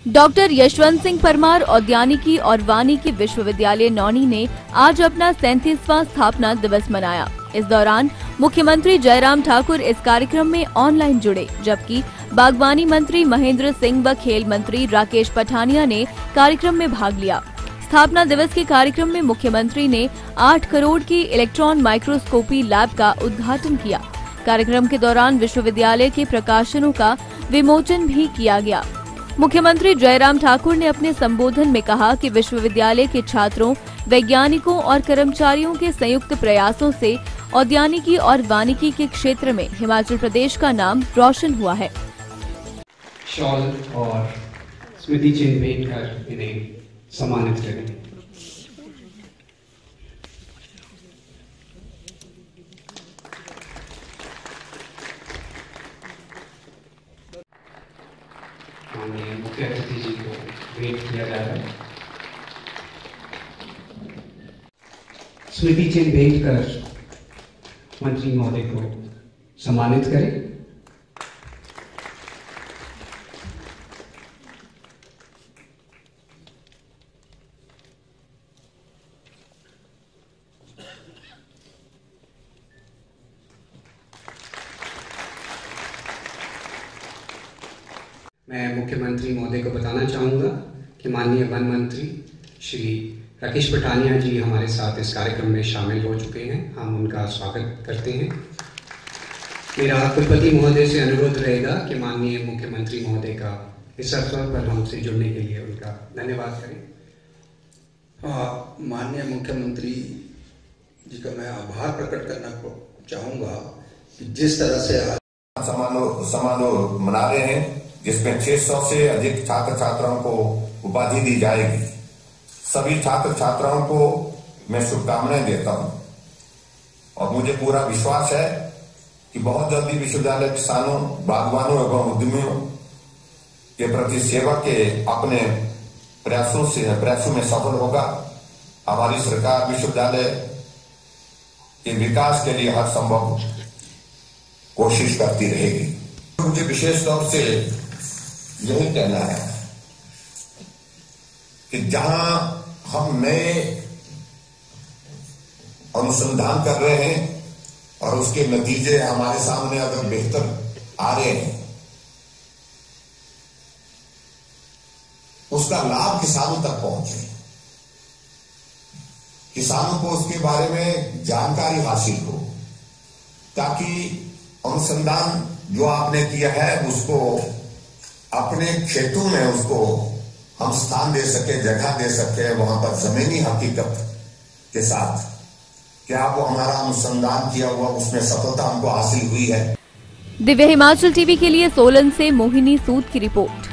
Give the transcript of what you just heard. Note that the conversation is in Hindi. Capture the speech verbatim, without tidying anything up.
डॉक्टर यशवंत सिंह परमार औद्यानिकी और वानिकी विश्वविद्यालय नौणी ने आज अपना सैंतीसवां स्थापना दिवस मनाया। इस दौरान मुख्यमंत्री जयराम ठाकुर इस कार्यक्रम में ऑनलाइन जुड़े, जबकि बागवानी मंत्री महेंद्र सिंह व खेल मंत्री राकेश पठानिया ने कार्यक्रम में भाग लिया। स्थापना दिवस के कार्यक्रम में मुख्यमंत्री ने आठ करोड़ की इलेक्ट्रॉन माइक्रोस्कोपी लैब का उद्घाटन किया। कार्यक्रम के दौरान विश्वविद्यालय के प्रकाशनों का विमोचन भी किया गया। मुख्यमंत्री जयराम ठाकुर ने अपने संबोधन में कहा कि विश्वविद्यालय के छात्रों, वैज्ञानिकों और कर्मचारियों के संयुक्त प्रयासों से औद्यानिकी और वानिकी के क्षेत्र में हिमाचल प्रदेश का नाम रोशन हुआ है। शॉल और स्मृति चिन्ह भेंट कर इन्हें सम्मानित करें। मुख्य अतिथि जी को भेंट किया जा रहा है। स्मृति चिन्ह भेंट कर मंत्री महोदय को सम्मानित करें। मैं मुख्यमंत्री महोदय को बताना चाहूँगा कि माननीय वन मंत्री श्री राकेश पठानिया जी हमारे साथ इस कार्यक्रम में शामिल हो चुके हैं। हम उनका स्वागत करते हैं। मेरा कुलपति महोदय से अनुरोध रहेगा कि माननीय मुख्यमंत्री महोदय का इस अवसर पर हमसे जुड़ने के लिए उनका धन्यवाद करें। माननीय मुख्यमंत्री जी का मैं आभार प्रकट करना चाहूँगा कि जिस तरह से समारोह समारोह मना रहे हैं, जिसमें छह सौ से अधिक छात्र छात्राओं को उपाधि दी जाएगी। सभी छात्र छात्राओं को मैं शुभकामनाएं देता हूं और मुझे पूरा विश्वास है कि बहुत जल्दी विश्वविद्यालय किसानों, बागवानों एवं उद्यमियों के प्रति सेवा के अपने प्रयासों से प्रयासों में सफल होगा। हमारी सरकार विश्वविद्यालय के विकास के लिए हर संभव कोशिश करती रहेगी। मुझे विशेष तौर से यही कहना है कि जहां हम नए अनुसंधान कर रहे हैं और उसके नतीजे हमारे सामने अगर बेहतर आ रहे हैं, उसका लाभ किसानों तक पहुंचे, किसानों को उसके बारे में जानकारी हासिल हो, ताकि अनुसंधान जो आपने किया है उसको अपने खेतों में उसको हम स्थान दे सके, जगह दे सके, वहां पर जमीनी हकीकत के साथ क्या वो हमारा अनुसंधान किया हुआ उसमें सफलता हमको हासिल हुई है। दिव्य हिमाचल टीवी के लिए सोलन से मोहिनी सूद की रिपोर्ट।